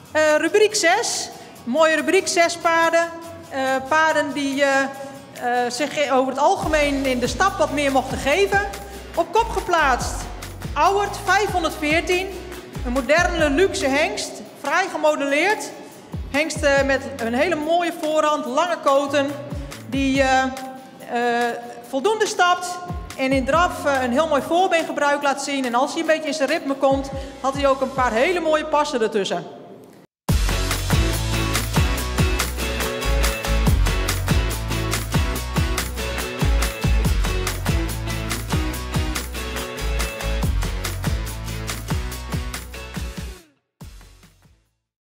Rubriek 6. Mooie rubriek 6 paarden. Paarden die zich over het algemeen in de stap wat meer mochten geven. Op kop geplaatst. Auwert 514. Een moderne luxe hengst. Vrij gemodelleerd. Hengst met een hele mooie voorhand, lange koten. Die voldoende stapt. En in draf een heel mooi voorbeengebruik laat zien. En als hij een beetje in zijn ritme komt, had hij ook een paar hele mooie passen ertussen.